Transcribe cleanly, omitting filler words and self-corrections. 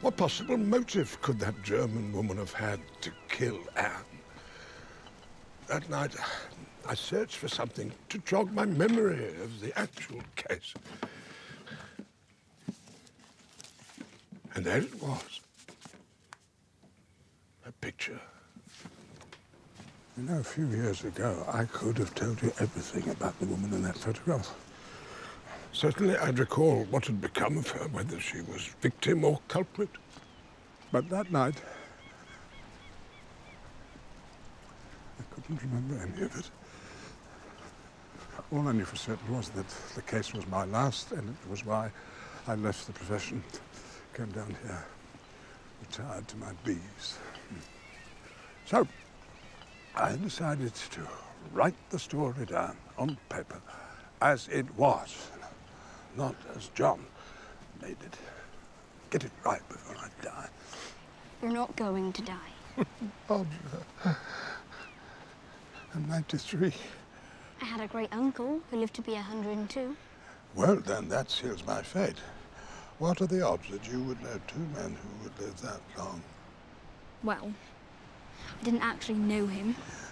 What possible motive could that German woman have had to kill Anne? That night, I searched for something to jog my memory of the actual case. And there it was. A picture. You know, a few years ago, I could have told you everything about the woman in that photograph. Certainly I'd recall what had become of her, whether she was victim or culprit. But that night, I couldn't remember any of it. All I knew for certain was that the case was my last, and it was why I left the profession, came down here, retired to my bees. So, I decided to write the story down on paper as it was, not as John made it. Get it right before I die. You're not going to die. Oh, I'm 93. I had a great uncle who lived to be 102. Well, then that seals my fate. What are the odds that you would know two men who would live that long? Well, I didn't actually know him.